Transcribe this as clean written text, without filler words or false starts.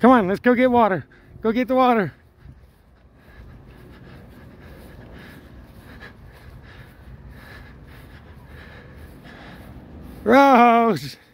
Come on, let's go get water. Go get the water. Rose!